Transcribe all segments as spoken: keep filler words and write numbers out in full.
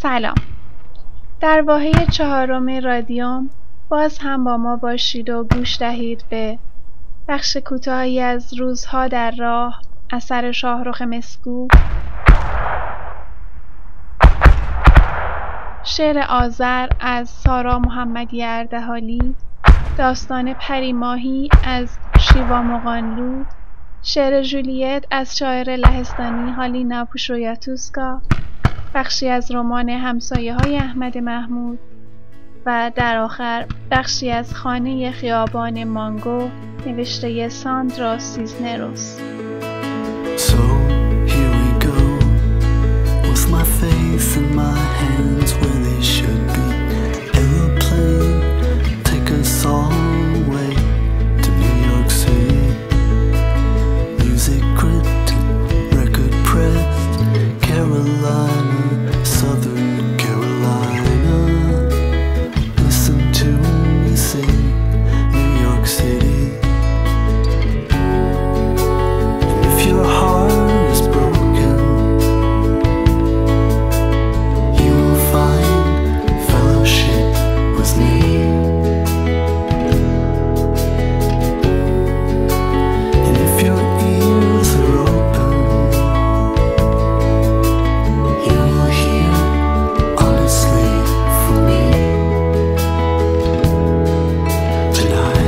سلام. در واحه چهارم رادیوم باز هم با ما باشید و گوش دهید به بخش کوتاهی از روزها در راه اثر شاهرخ مسکو، شعر آذر از سارا محمدی اردهالی، داستان پری ماهی از شیوا مقانلو، شعر ژولیت از شاعر لهستانی هالینا پوشویاتوسکا، بخشی از رمان همسایه‌های احمد محمود و در آخر بخشی از خانه خیابان مانگو نوشته ساندرا سیزنروس. So here we go, with my face in my hands where they should be. Aeroplane, take us all away to New York City. Music gripped, record pressed, Carolina, Southern Carolina. Listen to me sing, New York City. Your heart is broken, you will find fellowship with me. And if your ears are open, you will hear honestly from me tonight.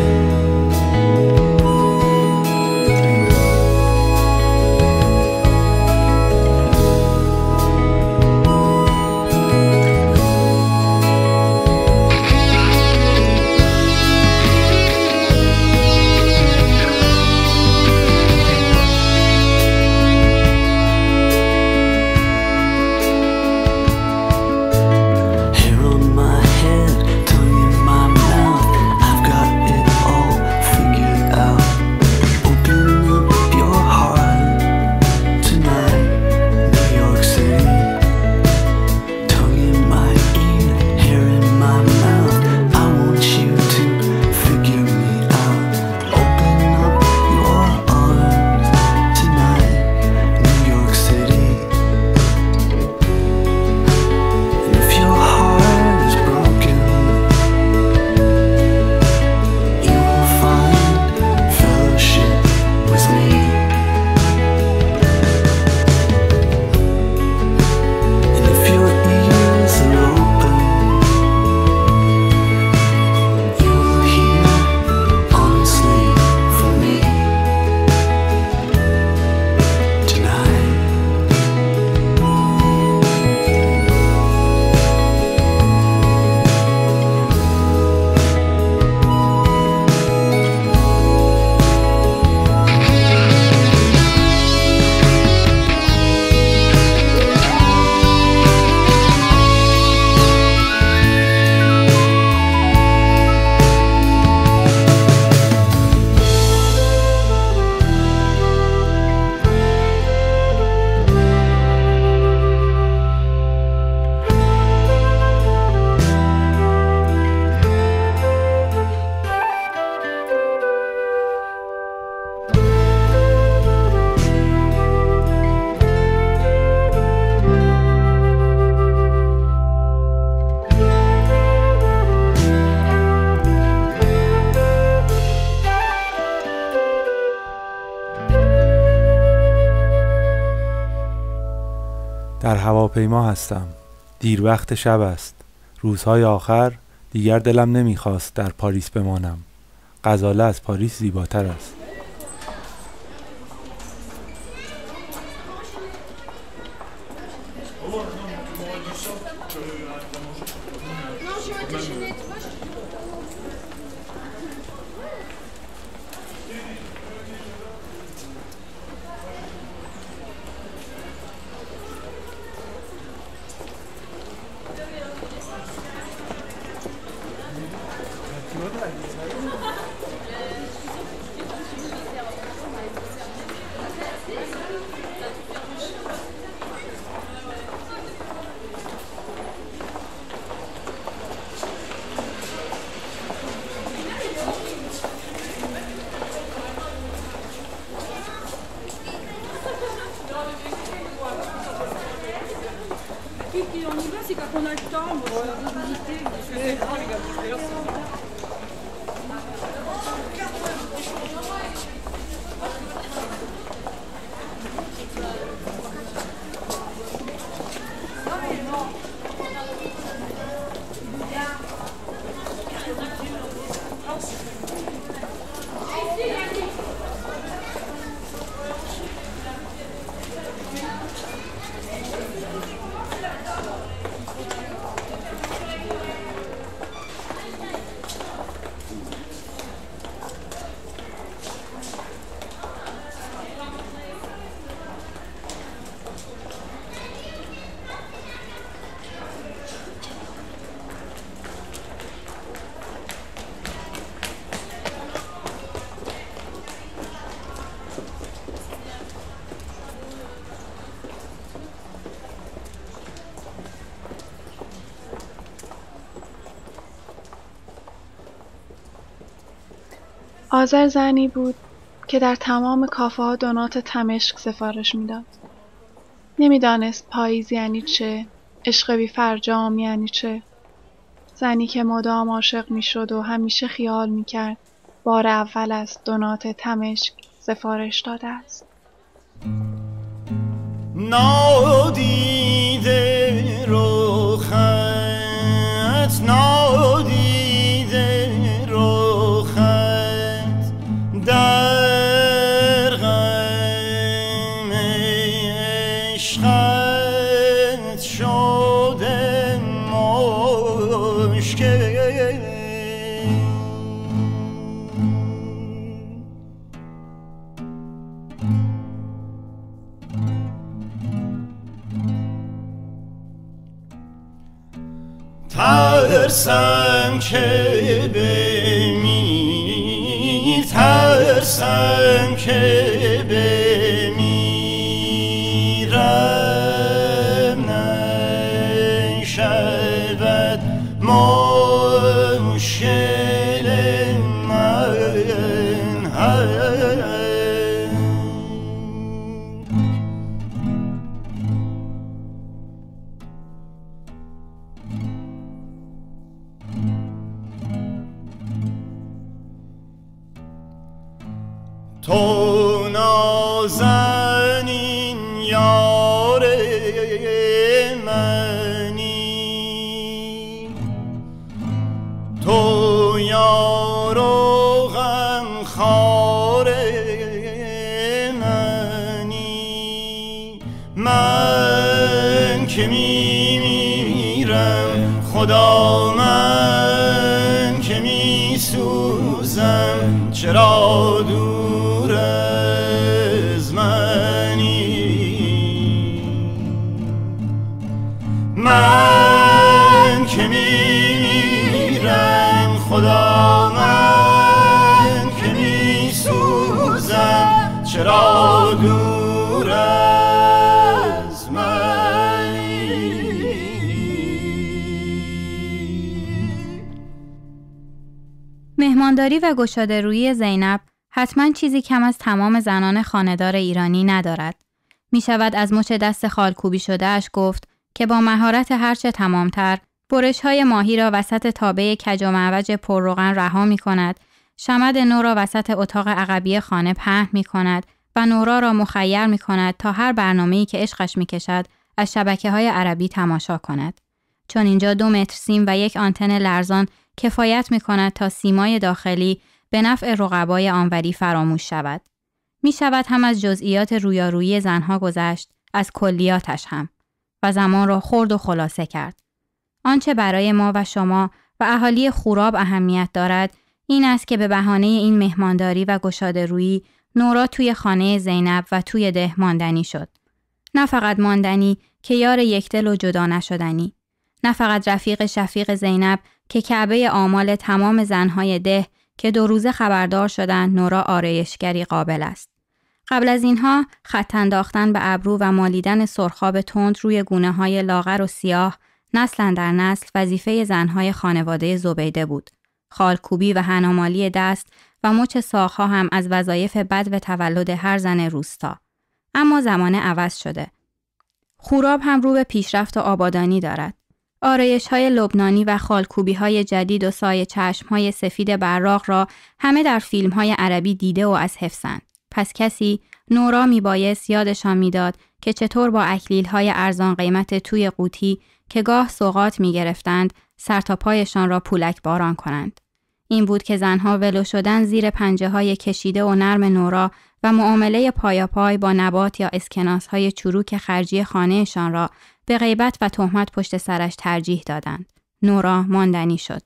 Hair on my head, tongue in my mouth, I've got it all figured out. Open up your heart tonight, New York City. Tongue in my ear, hair in my mouth, I want you to figure me out. Open up your arms tonight, New York City. And if your heart is broken, you will find fellowship with me. And if your ears are open, you will hear honestly from me tonight. در هواپیما هستم. دیر وقت شب است. روزهای آخر دیگر دلم نمیخواست در پاریس بمانم. غزاله از پاریس زیباتر است. On y va, c'est quoi? آذر زنی بود که در تمام کافه‌ها دونات تمشک سفارش میداد. نمیدانست پاییز یعنی چه، عشق بی فرجام یعنی چه. زنی که مدام عاشق میشد و همیشه خیال میکرد بار اول است دونات تمشک سفارش داده است. نادیده رخت، نادیده رخت، در غم عشقت شده مشکل. ترسم که بمیر، ترسم که بمیرم، نشود مشکل من. تو نازنین یار منی، تو یار و غمخوار منی. من که میمیرم خدا، من که میسوزم چرا دور از منی. من که میمیرم خدا، من که میسوزم چرا دور از منی. مهمانداری و گشاده‌رویی زینب حتما چیزی کم از تمام زنان خانه‌دار ایرانی ندارد. می شود از مچ دست خالکوبی شده‌اش گفت که با مهارت هرچه تمامتر برش‌های ماهی را وسط تابه کج و معوج پرروغن رها می کند، شمد نو را وسط اتاق عقبی خانه پهن می کند و نورا را مخیر می کند تا هر برنامه‌ای که عشقش می کشد از شبکه‌های عربی تماشا کند. چون اینجا دو متر سیم و یک آنتن لرزان کفایت می کند تا سیمای داخلی به نفع رقبای آنوری فراموش شود. می شود هم از جزئیات رویارویی زنها گذشت، از کلیاتش هم، و زمان را خرد و خلاصه کرد. آنچه برای ما و شما و اهالی خوراب اهمیت دارد این است که به بهانه این مهمانداری و گشاده‌رویی نورا توی خانه زینب و توی ده ماندنی شد. نه فقط ماندنی که یار یکدل و جدا نشدنی. نه فقط رفیق شفیق زینب که کعبه آمال تمام زنهای ده که دو روزه خبردار شدند نورا آرایشگری قابل است. قبل از اینها خط انداختن به ابرو و مالیدن سرخاب تند روی گونه‌های لاغر و سیاه نسل در نسل وظیفه زنهای خانواده زبیده بود. خالکوبی و حنامالی دست و مچ ساق‌ها هم از وظایف بد و تولد هر زن روستا. اما زمانه عوض شده. خوراب هم رو به پیشرفت و آبادانی دارد. آرایش‌های لبنانی و خالکوبی‌های جدید و سایه چشم‌های سفید براق را همه در فیلم‌های عربی دیده و از حفظند. پس کسی نورا میبایست یادشان میداد که چطور با اکلیل‌های ارزان قیمت توی قوطی که گاه سوغات می‌گرفتند سر تا پایشان را پولک باران کنند. این بود که زنها ولو شدن زیر پنجه‌های کشیده و نرم نورا و معامله پایاپای با نبات یا اسکناس‌های چروک خرجی خانه‌شان را به غیبت و تهمت پشت سرش ترجیح دادند. نورا ماندنی شد.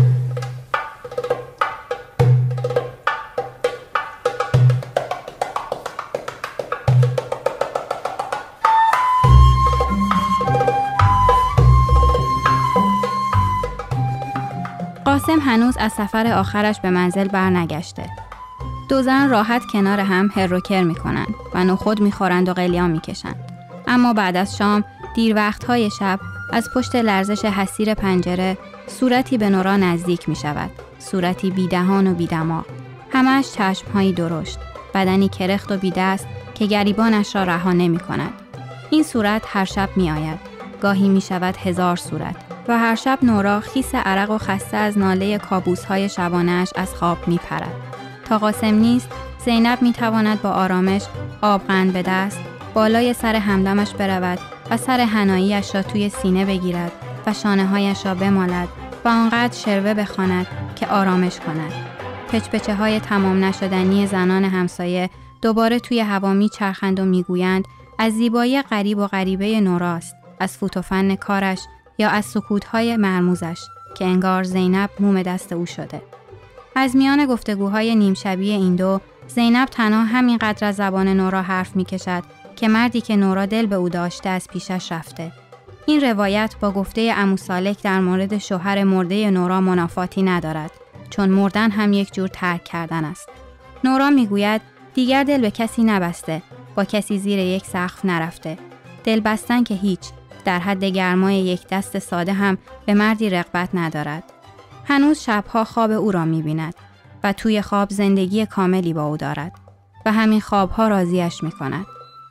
قاسم هنوز از سفر آخرش به منزل برنگشته. دو زن راحت کنار هم هروکر می کنند و نخود می خورند و قلیان می کشند. اما بعد از شام دیر وقتهای شب از پشت لرزش حسیر پنجره صورتی به نورا نزدیک می شود. صورتی بی دهان و بی دماغ. همش چشمهایی درشت. بدنی کرخت و بی دست که گریبانش را رها نمی کند. این صورت هر شب می آید. گاهی می شود هزار صورت. و هر شب نورا خیس عرق و خسته از ناله کابوس‌های شبانه‌اش از خواب می‌پرد. تا قاسم نیست، زینب می‌تواند با آرامش آبغن به دست بالای سر همدمش برود و سر حنایی‌اش را توی سینه بگیرد و شانه‌هایش را بمالد و آنقدر شروه بخواند که آرامش کند. پچ‌پچه‌های تمام نشدنی زنان همسایه دوباره توی هوا می‌چرخند و می‌گویند از زیبایی غریب و غریبه نوراست، از فوت و فن کارش یا از سکوت‌های مرموزش که انگار زینب موم دست او شده. از میان گفتگوهای نیم شبیه این دو، زینب تنها همینقدر از زبان نورا حرف می‌کشد که مردی که نورا دل به او داشته از پیشش رفته. این روایت با گفته عمو سالک در مورد شوهر مرده نورا منافاتی ندارد، چون مردن هم یک جور ترک کردن است. نورا میگوید دیگر دل به کسی نبسته، با کسی زیر یک سقف نرفته. دل بستن که هیچ، در حد گرمای یک دست ساده هم به مردی رغبت ندارد. هنوز شبها خواب او را می‌بیند و توی خواب زندگی کاملی با او دارد و همین خوابها راضیش می‌کند.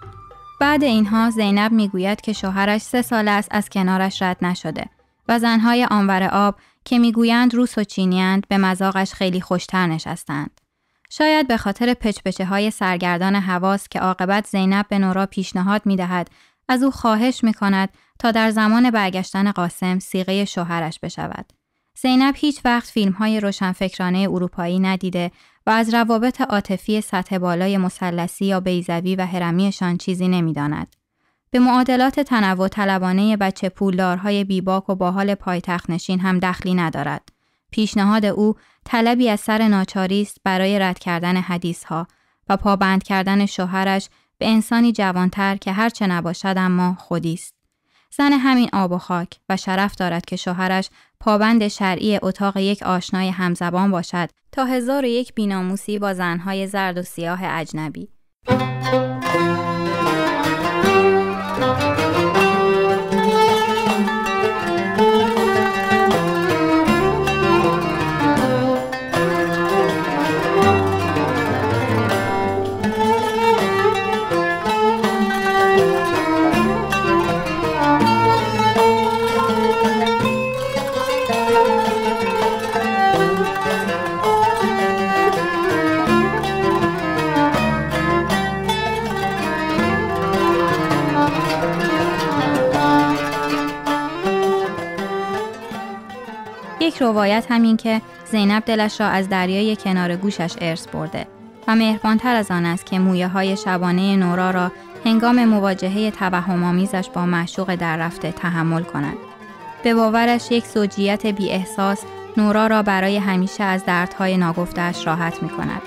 بعد اینها زینب میگوید که شوهرش سه سال است از کنارش رد نشده و زنهای آنور آب که میگویند روس و چینی‌اند به مذاقش خیلی خوشتر نشستند. شاید به خاطر پچ‌پچه‌های سرگردان حواس که عاقبت زینب به نورا پیشنهاد می‌دهد از او خواهش می‌کند تا در زمان برگشتن قاسم صیغه شوهرش بشود. زینب هیچ وقت فیلم‌های روشنفکرانه اروپایی ندیده و از روابط عاطفی سطح بالای مثلثی یا بیضوی و هرمیشان چیزی نمی‌داند. به معادلات تنوع طلبانه بچه پولدارهای بیباک و باحال پایتخت نشین هم دخلی ندارد. پیشنهاد او طلبی از سر ناچاری است برای رد کردن حدیث‌ها و پابند کردن شوهرش به انسانی جوانتر که هرچه نباشد اما خودی است. زن همین آب و خاک و شرف دارد که شوهرش پابند شرعی اتاق یک آشنای همزبان باشد تا هزار و یک بی‌ناموسی با زنهای زرد و سیاه اجنبی. یک روایت همین که زینب دلش را از دریای کنار گوشش ارث برده و مهربانتر از آن است که مویه های شبانه نورا را هنگام مواجهه توهم‌آمیزش با معشوق در رفته تحمل کند. به باورش یک زوجیت بی احساس نورا را برای همیشه از دردهای ناگفته‌اش راحت می کند.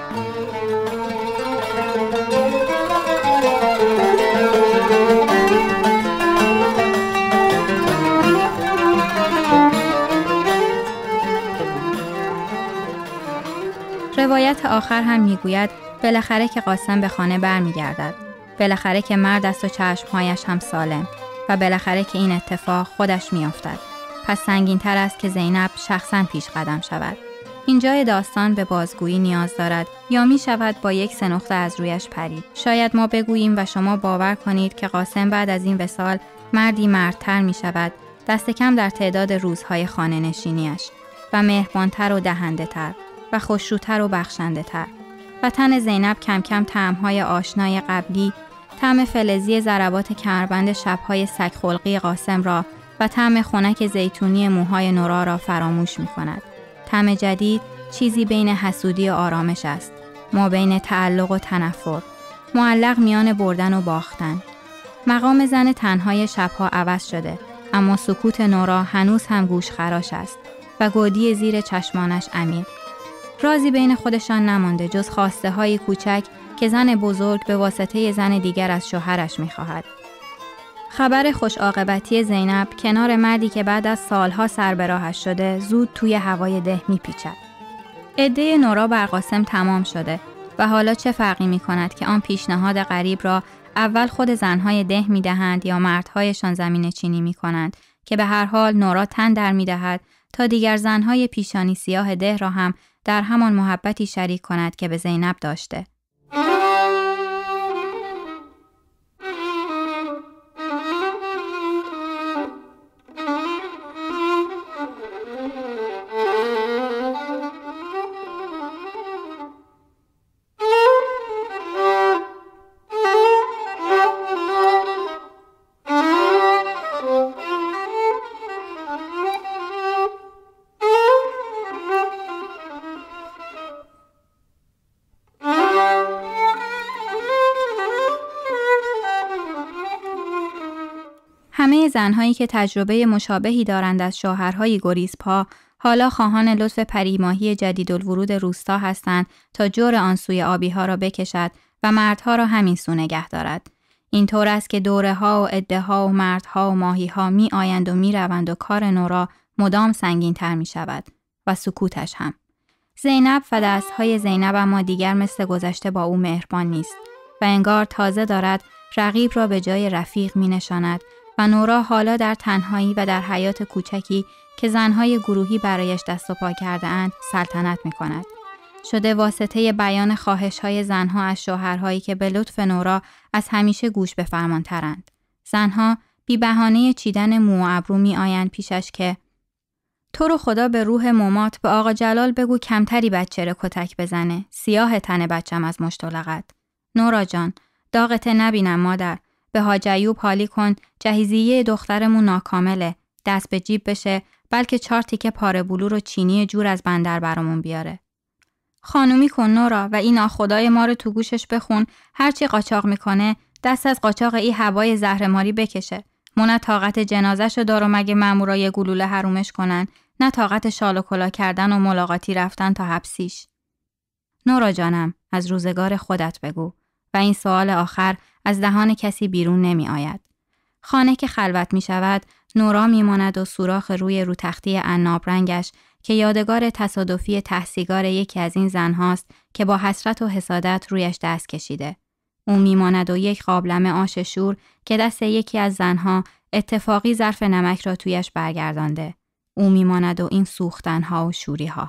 روایت آخر هم میگوید بالاخره که قاسم به خانه برمیگردد، بالاخره که مرد است و چشمهایش هم سالم و بالاخره که این اتفاق خودش میافتد. پس سنگین‌تر است که زینب شخصاً پیش قدم شود. اینجای داستان به بازگویی نیاز دارد یا می شود با یک سه نقطه از رویش پرید. شاید ما بگوییم و شما باور کنید که قاسم بعد از این وصال مردی مردتر می شود دست کم در تعداد روزهای خانه نشینیش و مهربانتر و دهنده تر و خوشروتر و بخشنده تر. و تن زینب کم کم طعمهای آشنای قبلی، طعم فلزی ضربات کمربند شبهای سگ خلقی قاسم را و طعم خنک زیتونی موهای نورا را فراموش می کند. طعم جدید چیزی بین حسودی و آرامش است، ما بین تعلق و تنفر، معلق میان بردن و باختن. مقام زن تنهای شبها عوض شده، اما سکوت نورا هنوز هم گوش خراش است و گودی زیر چشمانش عمیق. رازی بین خودشان نمانده جز خواسته های کوچک که زن بزرگ به واسطه زن دیگر از شوهرش می‌خواهد. خبر خوش عاقبتی زینب کنار مردی که بعد از سالها سر به راهش شده زود توی هوای ده میپیچد. عده نورا بر قاسم تمام شده و حالا چه فرقی می‌کند که آن پیشنهاد غریب را اول خود زنهای ده می‌دهند یا مردهایشان زمینه چینی می‌کنند که به هر حال نورا تن در می‌دهد تا دیگر زنهای پیشانی سیاه ده را هم در همان محبتی شریک کند که به زینب داشته. همه زنهایی که تجربه مشابهی دارند از شوهرهای گریزپا حالا خواهان لطف پریماهی جدیدالورود روستا هستند تا جور آن سوی آبیها را بکشد و مردها را همین سو نگه دارد. این طور است که دوره ها و عده ها و مردها و ماهی ها می آیند و می روند و کار نورا مدام سنگین تر می شود و سکوتش هم. زینب و دستهای زینب اما دیگر مثل گذشته با او مهربان نیست و انگار تازه دارد رقیب را به جای رفیق می نشاند و نورا حالا در تنهایی و در حیات کوچکی که زنهای گروهی برایش دست و پا کرده اند سلطنت می کند. شده واسطه بیان خواهش‌های زنها از شوهرهایی که به لطف نورا از همیشه گوش به فرمانترند. زنها بی بهانه چیدن مو و ابرو می آیند پیشش که تو رو خدا به روح مامات به آقا جلال بگو کمتری بچه رو کتک بزنه، سیاه تن بچم از مشتلقت. نورا جان، داغت نبینم مادر، به حاج ایوب حالی کن، جهیزیه دخترمون ناکامله، دست به جیب بشه، بلکه چهار تیکه پاره بلور و چینی جور از بندر برامون بیاره. خانومی کن نورا و این آخدای ما رو تو گوشش بخون، هرچی قاچاق میکنه دست از قاچاق ای هوای زهرماری بکشه. ما نه طاقت جنازه‌شو دارو مگه مامورای گلوله حرومش کنن، نه طاقت شال و کلا کردن و ملاقاتی رفتن تا حبسیش. نورا جانم، از روزگار خودت بگو. و این سوال آخر از دهان کسی بیرون نمی آید. خانه که خلوت می شود، نورا می ماند و سوراخ روی رو تختی عناب رنگش که یادگار تصادفی تحصیگار یکی از این زنهاست که با حسرت و حسادت رویش دست کشیده. او می ماند و یک قابلمه آش شور که دست یکی از زنها اتفاقی ظرف نمک را تویش برگردانده. او می ماند و این سوختنها و شوریها.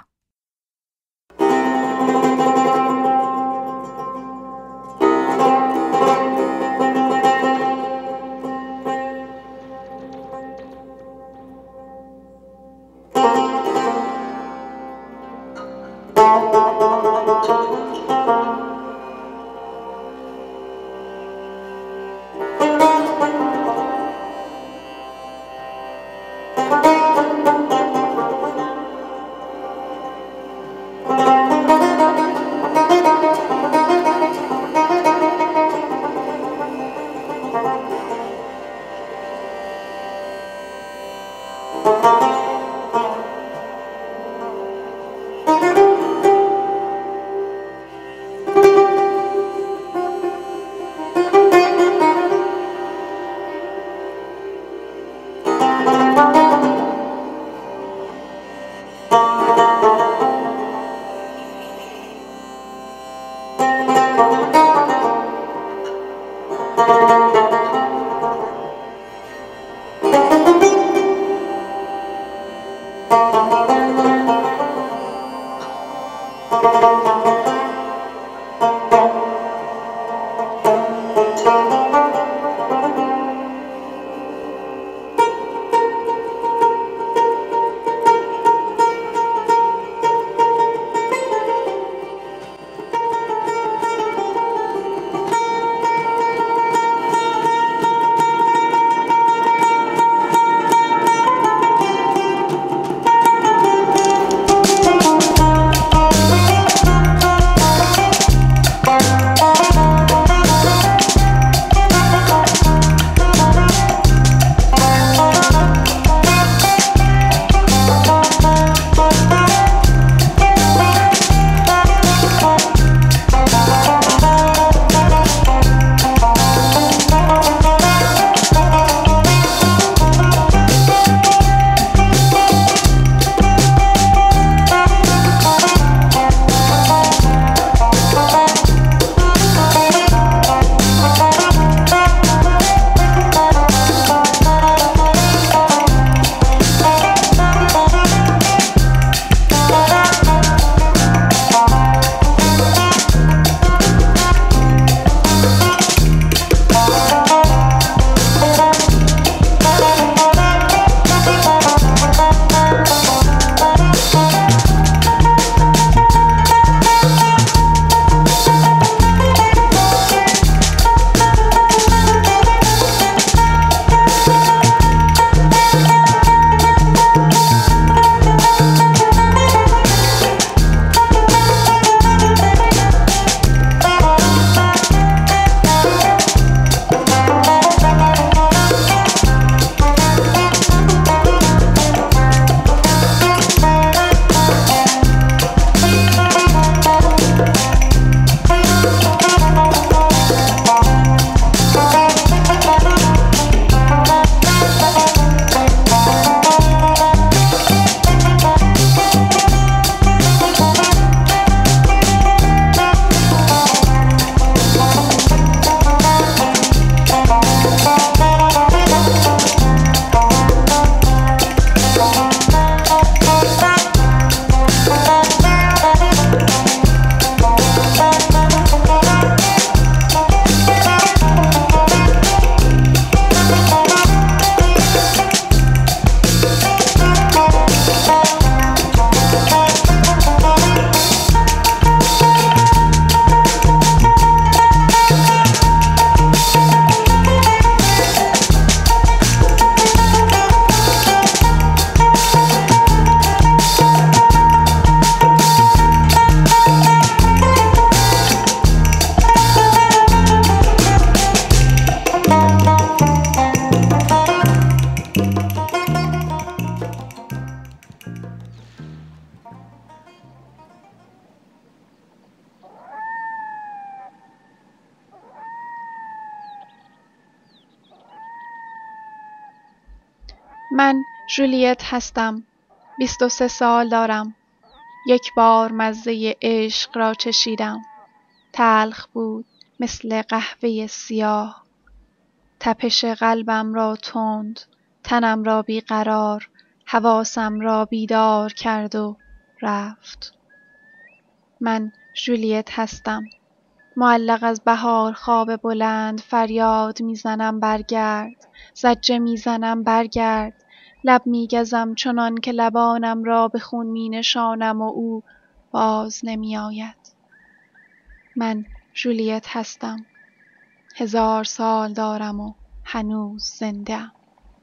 من ژولیت هستم. بیست و سه سال دارم. یک بار مزه عشق را چشیدم. تلخ بود مثل قهوه سیاه. تپش قلبم را تند، تنم را بیقرار، حواسم را بیدار کرد و رفت. من ژولیت هستم. معلق از بهار خواب بلند فریاد میزنم برگرد، زجه میزنم برگرد، لب میگزم چنان که لبانم را به خون مینشانم و او باز نمیآید. من ژولیت هستم. هزار سال دارم و هنوز زنده ام.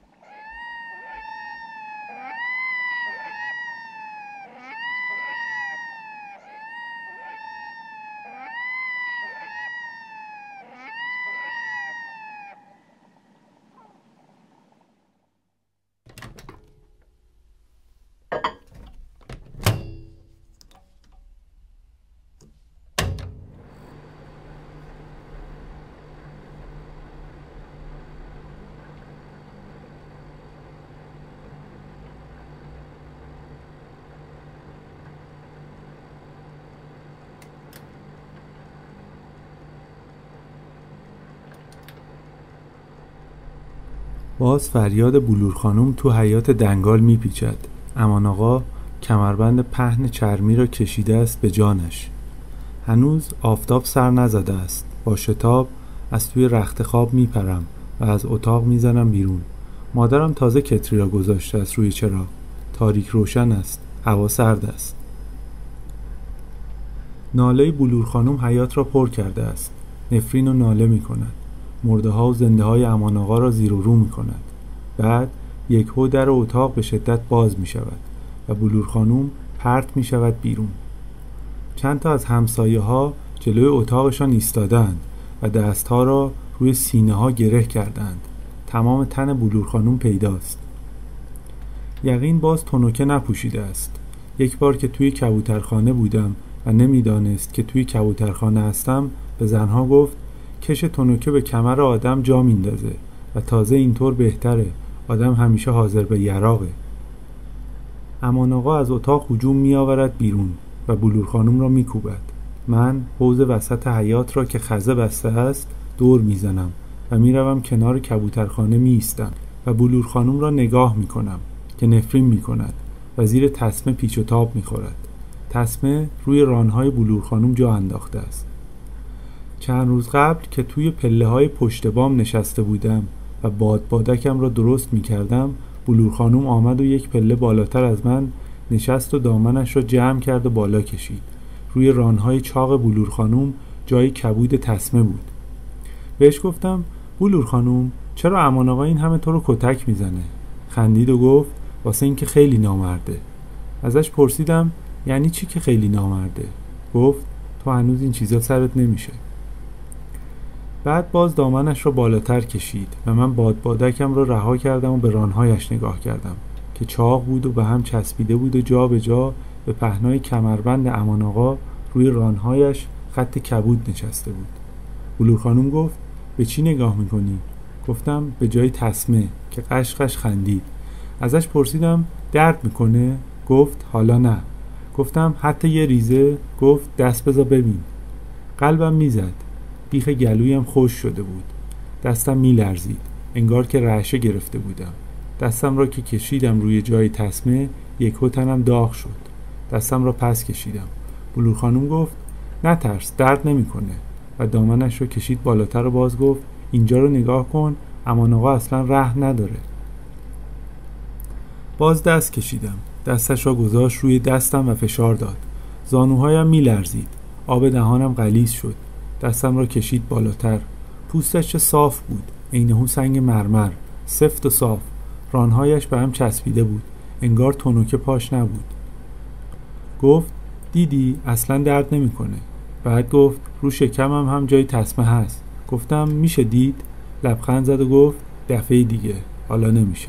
باز فریاد بلور خانم تو حیاط دنگال میپیچد. امان آقا کمربند پهن چرمی را کشیده است به جانش. هنوز آفتاب سر نزده است. با شتاب از توی رخت خواب میپرم و از اتاق میزنم بیرون. مادرم تازه کتری را گذاشته است روی چراغ. تاریک روشن است. هوا سرد است. ناله بلور خانم حیاط را پر کرده است. نفرین و ناله میکند. مرده ها و زنده های امان آقا را زیر و رو می کند. بعد یک هو در اتاق به شدت باز می شود و بلور خانوم پرت می شود بیرون. چند تا از همسایه ها جلوی اتاقشان ایستادند و دست ها را روی سینه ها گره کردند. تمام تن بلور خانوم پیداست. یقین باز تنوکه نپوشیده است. یک بار که توی کبوترخانه بودم و نمیدانست که توی کبوترخانه هستم به زنها گفت کش تنوکه به کمر آدم جا میندازه و تازه اینطور بهتره. آدم همیشه حاضر به یراقه. امان آقا از اتاق هجوم می آورد بیرون و بلور خانم را می کوبد. من حوض وسط حیاط را که خزه بسته است دور می زنم و می روم کنار کبوترخانه می ایستم و بلور خانم را نگاه می کنم که نفرین می کند و زیر تسمه پیچ و تاب می خورد. تسمه روی رانهای بلور خانم جا انداخته است. چند روز قبل که توی پله های پشت بام نشسته بودم و باد بادکم را درست می کردم، بلور خانوم آمد و یک پله بالاتر از من نشست و دامنش را جمع کرد و بالا کشید. روی رانهای چاق بلور خانوم جای کبود تسمه بود. بهش گفتم بلور خانوم چرا امان آقا این همه تو رو کتک می زنه؟ خندید و گفت واسه این که خیلی نامرده. ازش پرسیدم یعنی چی که خیلی نامرده؟ گفت تو هنوز این چیزا سرت نمیشه. بعد باز دامنش را بالاتر کشید و من باد بادکم را رها کردم و به رانهایش نگاه کردم که چاق بود و به هم چسبیده بود و جا به جا به پهنای کمربند امان آقا روی رانهایش خط کبود نشسته بود. بلور خانوم گفت به چی نگاه میکنی؟ گفتم به جای تسمه که قشقش خندید. ازش پرسیدم درد میکنه؟ گفت حالا نه. گفتم حتی یه ریزه؟ گفت دست بذار ببین. قلبم میزد. بیخ گلویم خوش شده بود. دستم میلرزید. انگار که رعشه گرفته بودم. دستم را که کشیدم روی جای تسمه یک تنم داغ شد. دستم را پس کشیدم. بلور خانوم گفت نترس درد نمیکنه و دامنش را کشید بالاتر و باز گفت اینجا رو نگاه کن امان آقا اصلا رحم نداره. باز دست کشیدم. دستش را گذاشت روی دستم و فشار داد. زانوهایم میلرزید. آب دهانم غلیظ شد. دستم را کشید بالاتر. پوستش چه صاف بود. عینه‌هو سنگ مرمر. سفت و صاف. رانهایش به هم چسبیده بود. انگار تنوکه پاش نبود. گفت دیدی اصلا درد نمیکنه. بعد گفت رو شکمم هم جای تسمه هست. گفتم میشه دید؟ لبخند زد و گفت دفعه دیگه حالا نمیشه.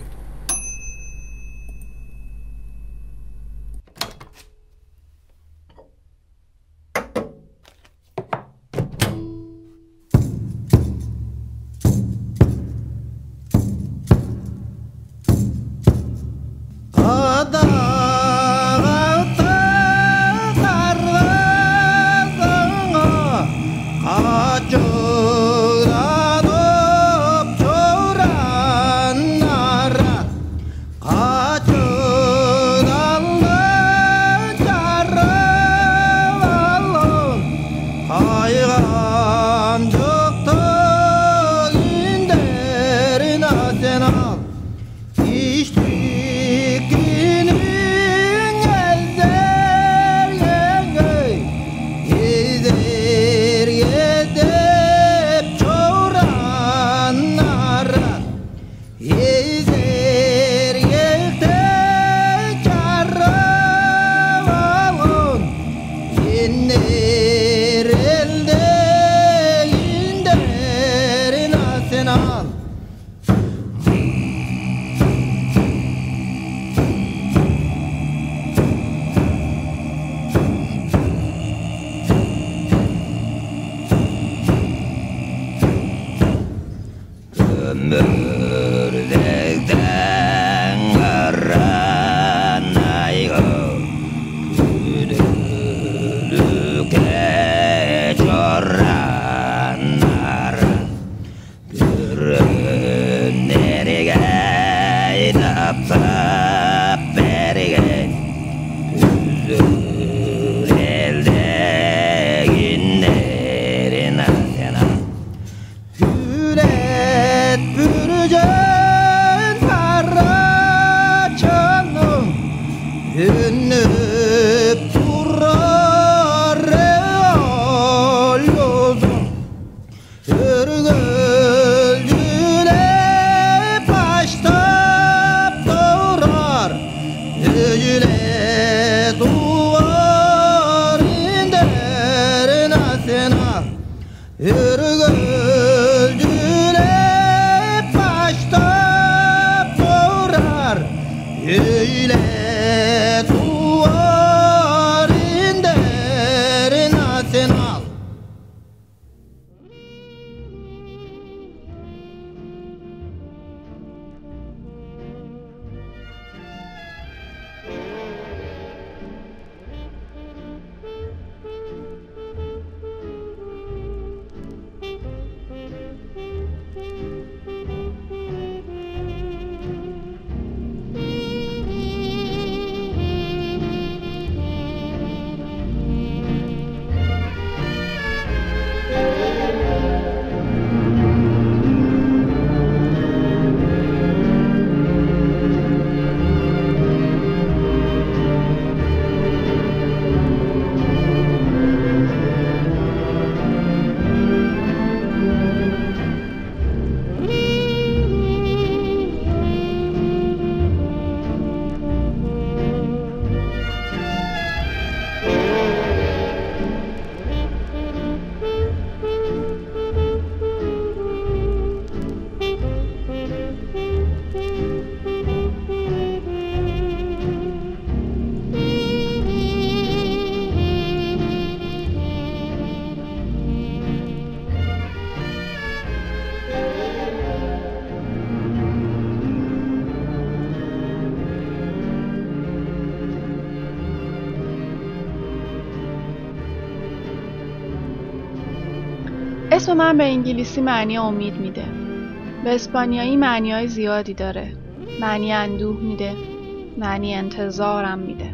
اسم من به انگلیسی معنی امید میده. به اسپانیایی معنی‌های زیادی داره. معنی اندوه میده. معنی انتظارم میده.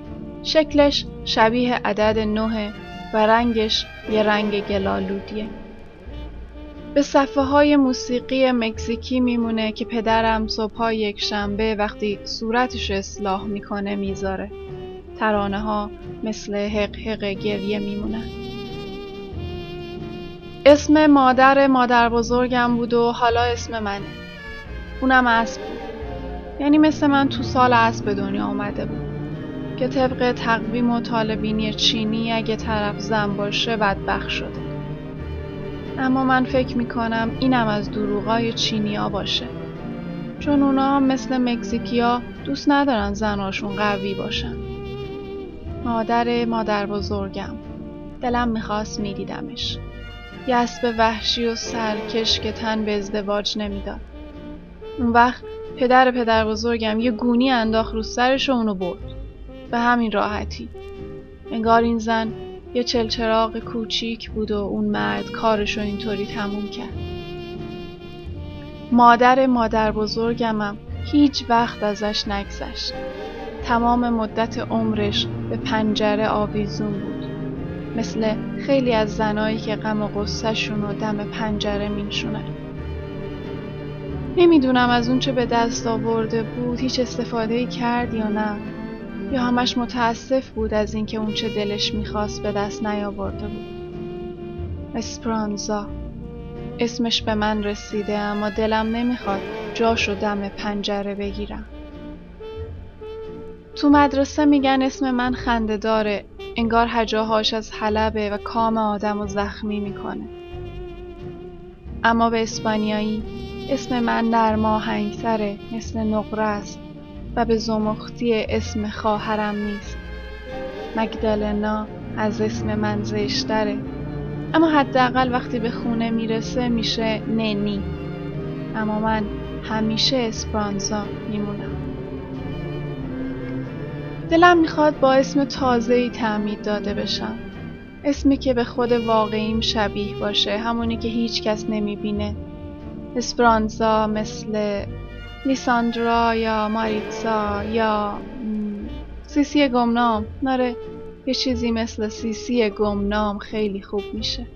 شکلش شبیه عدد نه و رنگش یه رنگ گلالودیه. به صفحه های موسیقی مکزیکی میمونه که پدرم صبح‌های یک شنبه وقتی صورتش اصلاح میکنه میذاره. ترانه ها مثل حق حق گریه میمونن. اسم مادر مادر بزرگم بود و حالا اسم منه. اونم اسب بود. یعنی مثل من تو سال اسب به دنیا آمده بود که طبق تقویم و طالبینی چینی اگه طرف زن باشه بدبخت شده. اما من فکر میکنم اینم از دروغای چینیا باشه، چون اونا هم مثل مکزیکیا دوست ندارن زناشون قوی باشن. مادر مادر بزرگم، دلم میخواست میدیدمش. یه اسب وحشی و سرکش که تن به ازدواج نمیداد. اون وقت پدر پدر بزرگم یه گونی انداخت رو سرش و اونو برد. به همین راحتی. انگار این زن یه چلچراغ کوچیک بود و اون مرد کارشو اینطوری تموم کرد. مادر مادر بزرگمم هیچ وقت ازش نگذشت. تمام مدت عمرش به پنجره آویزون بود. مثل خیلی از زنایی که غم و غصه شون و دم پنجره مینشونن. نمیدونم از اون چه به دست آورده بود هیچ استفاده کرد یا نه، یا همش متاسف بود از اینکه اون چه دلش میخواست به دست نیاورده بود. اسپرانزا اسمش به من رسیده، اما دلم نمیخواد جاشو دم پنجره بگیرم. تو مدرسه میگن اسم من خنده‌داره، انگار هجاهاش از حلبه و کام آدم رو زخمی میکنه. اما به اسپانیایی اسم من نرم آهنگ‌تره، مثل نقره است و به زمختی اسم خواهرم نیست. مگدالنا از اسم من زشتره، اما حداقل وقتی به خونه میرسه میشه ننی. اما من همیشه اسپرانزا میمونم. دلم میخواد با اسم تازه‌ای تعمید داده بشم، اسمی که به خود واقعیم شبیه باشه، همونی که هیچ کس نمیبینه. اسپرانزا مثل لیساندرا یا ماریتسا یا سیسی گمنام. ناره یه چیزی مثل سیسی گمنام خیلی خوب میشه.